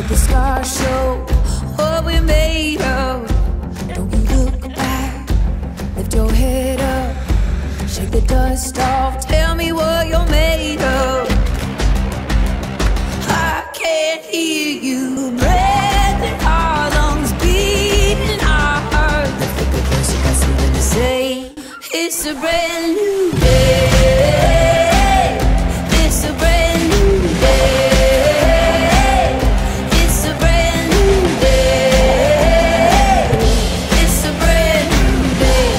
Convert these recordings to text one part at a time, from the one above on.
the stars show what we're made of. Don't you look back, lift your head up, shake the dust off, tell me what you're made of. I can't hear you, breath in our lungs, beating our hearts. Lift up your voice, you got something to say. It's a brand new day. It's a brand new day. It's a brand new day. It's a brand new day.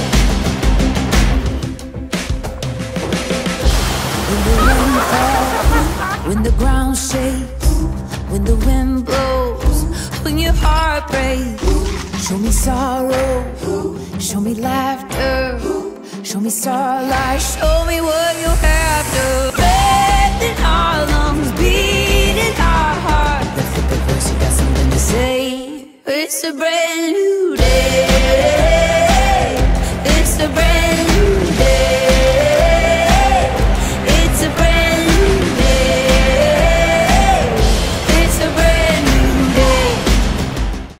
When the rain falls, when the ground shakes, when the wind blows, when your heart breaks, show me sorrow, show me laughter, show me starlight, show me what you have to. Breath in our lungs, beat in our heart. Lift up your voice, you got something to say. It's a brand new